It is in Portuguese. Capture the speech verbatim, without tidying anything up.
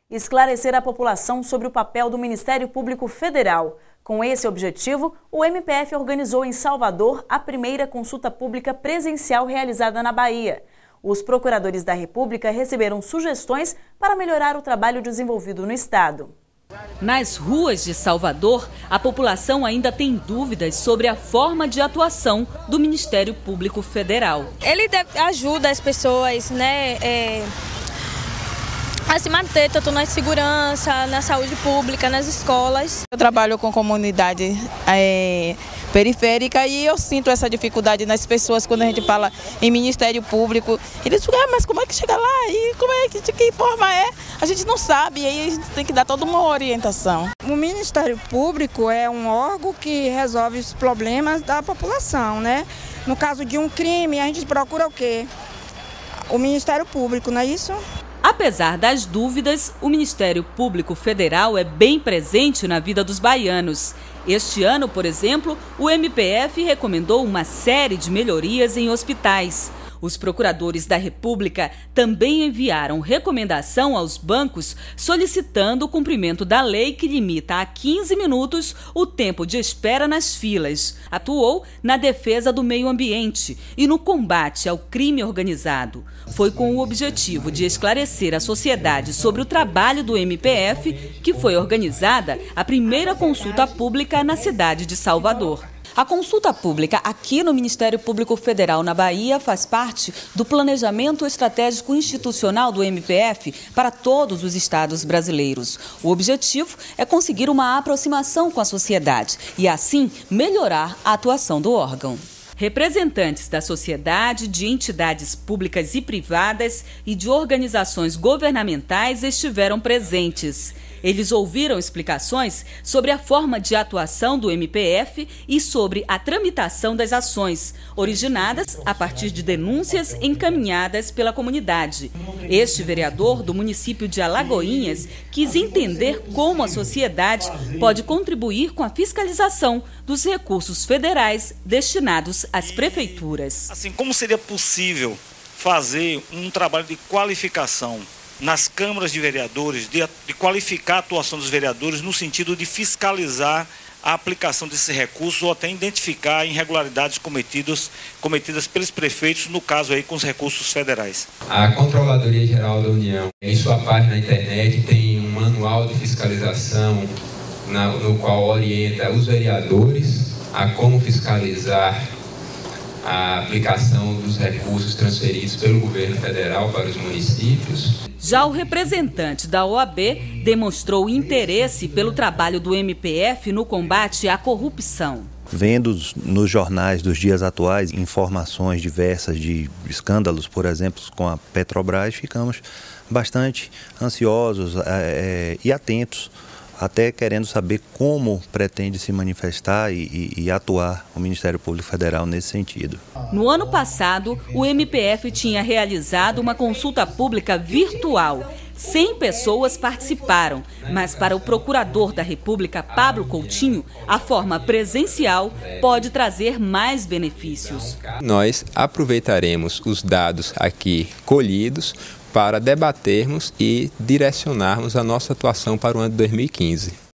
esclarecer a população sobre o papel do Ministério Público Federal. Com esse objetivo, o M P F organizou em Salvador a primeira consulta pública presencial realizada na Bahia. Os procuradores da República receberam sugestões para melhorar o trabalho desenvolvido no estado. Nas ruas de Salvador, a população ainda tem dúvidas sobre a forma de atuação do Ministério Público Federal. Ele ajuda as pessoas, né, é, a se manter tanto na segurança, na saúde pública, nas escolas. Eu trabalho com comunidade é, periférica e eu sinto essa dificuldade nas pessoas quando a gente fala em Ministério Público. Eles ficam, ah, mas como é que chega lá? E como é que, de que forma é? A gente não sabe, e aí a gente tem que dar toda uma orientação. O Ministério Público é um órgão que resolve os problemas da população, né? No caso de um crime, a gente procura o quê? O Ministério Público, não é isso? Apesar das dúvidas, o Ministério Público Federal é bem presente na vida dos baianos. Este ano, por exemplo, o M P F recomendou uma série de melhorias em hospitais. Os procuradores da República também enviaram recomendação aos bancos solicitando o cumprimento da lei que limita a quinze minutos o tempo de espera nas filas. Atuou na defesa do meio ambiente e no combate ao crime organizado. Foi com o objetivo de esclarecer a sociedade sobre o trabalho do M P F que foi organizada a primeira consulta pública na cidade de Salvador. A consulta pública aqui no Ministério Público Federal na Bahia faz parte do planejamento estratégico institucional do M P F para todos os estados brasileiros. O objetivo é conseguir uma aproximação com a sociedade e, assim, melhorar a atuação do órgão. Representantes da sociedade, de entidades públicas e privadas e de organizações governamentais estiveram presentes. Eles ouviram explicações sobre a forma de atuação do M P F e sobre a tramitação das ações, originadas a partir de denúncias encaminhadas pela comunidade. Este vereador do município de Alagoinhas quis entender como a sociedade pode contribuir com a fiscalização dos recursos federais destinados às prefeituras. Assim, como seria possível fazer um trabalho de qualificação nas câmaras de vereadores, de, de qualificar a atuação dos vereadores no sentido de fiscalizar a aplicação desses recursos ou até identificar irregularidades cometidas, cometidas pelos prefeitos, no caso aí com os recursos federais. A Controladoria Geral da União, em sua página na internet, tem um manual de fiscalização na, no qual orienta os vereadores a como fiscalizar a aplicação dos recursos transferidos pelo governo federal para os municípios. Já o representante da O A B demonstrou interesse pelo trabalho do M P F no combate à corrupção. Vendo nos jornais dos dias atuais informações diversas de escândalos, por exemplo, com a Petrobras, ficamos bastante ansiosos é, e atentos, até querendo saber como pretende se manifestar e, e, e atuar o Ministério Público Federal nesse sentido. No ano passado, o M P F tinha realizado uma consulta pública virtual. cem pessoas participaram, mas para o procurador da República, Pablo Coutinho, a forma presencial pode trazer mais benefícios. Nós aproveitaremos os dados aqui colhidos para debatermos e direcionarmos a nossa atuação para o ano de dois mil e quinze.